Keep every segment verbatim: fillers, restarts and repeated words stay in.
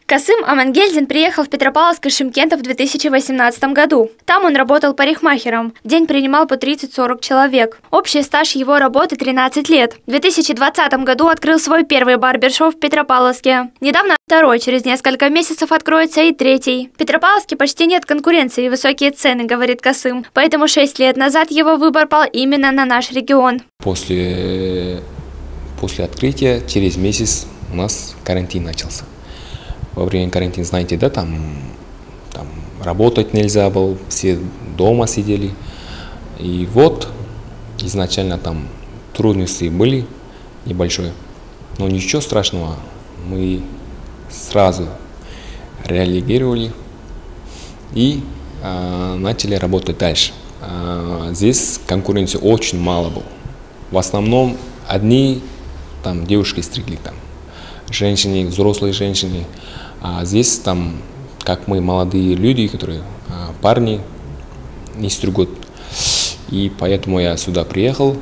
Касым Амангельдин приехал в Петропавловск из Шымкента в две тысячи восемнадцатом году. Там он работал парикмахером. В день принимал по тридцать-сорок человек. Общий стаж его работы тринадцать лет. В две тысячи двадцатом году открыл свой первый барбершоп в Петропавловске. Недавно второй, через несколько месяцев откроется и третий. В Петропавловске почти нет конкуренции и высокие цены, говорит Касым. Поэтому шесть лет назад его выбор пал именно на наш регион. После, после открытия через месяц у нас карантин начался. Во время карантина, знаете, да, там, там работать нельзя было, все дома сидели. И вот изначально там трудности были небольшие, но ничего страшного, мы сразу реагировали и э, начали работать дальше. Э, здесь конкуренции очень мало было. В основном одни там девушки стригли, там женщины, взрослые женщины. А здесь там, как мы, молодые люди, которые а, парни не стригут. И поэтому я сюда приехал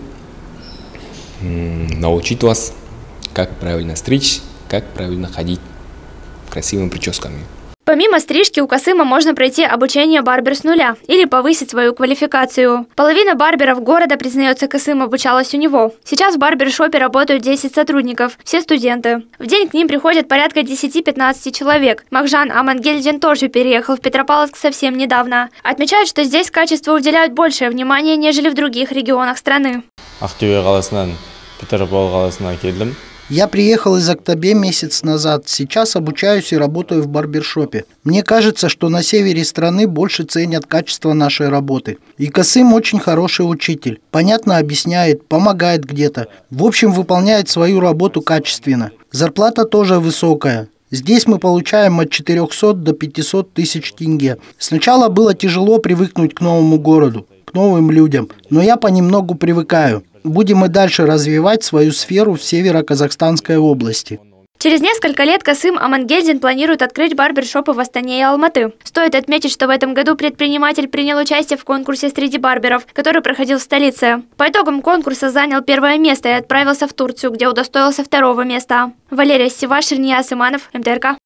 научить вас, как правильно стричь, как правильно ходить красивыми прическами. Помимо стрижки у Касыма можно пройти обучение барбер с нуля или повысить свою квалификацию. Половина барберов города, признается Касым, обучалась у него. Сейчас в барбершопе работают десять сотрудников, все студенты. В день к ним приходят порядка десяти-пятнадцати человек. Махжан Амангельдин тоже переехал в Петропавловск совсем недавно. Отмечают, что здесь качеству уделяют большее внимание, нежели в других регионах страны. Я приехал из Актобе месяц назад. Сейчас обучаюсь и работаю в барбершопе. Мне кажется, что на севере страны больше ценят качество нашей работы. И Касым очень хороший учитель. Понятно объясняет, помогает где-то. В общем, выполняет свою работу качественно. Зарплата тоже высокая. Здесь мы получаем от четырёхсот до пятисот тысяч тенге. Сначала было тяжело привыкнуть к новому городу, к новым людям, но я понемногу привыкаю. Будем и дальше развивать свою сферу в Северо-Казахстанской области. Через несколько лет Касым Амангельдин планирует открыть барбершопы в Астане и Алматы. Стоит отметить, что в этом году предприниматель принял участие в конкурсе среди барберов, который проходил в столице. По итогам конкурса занял первое место и отправился в Турцию, где удостоился второго места. Валерия Сиваш, Ирнияз Иманов, МТРК.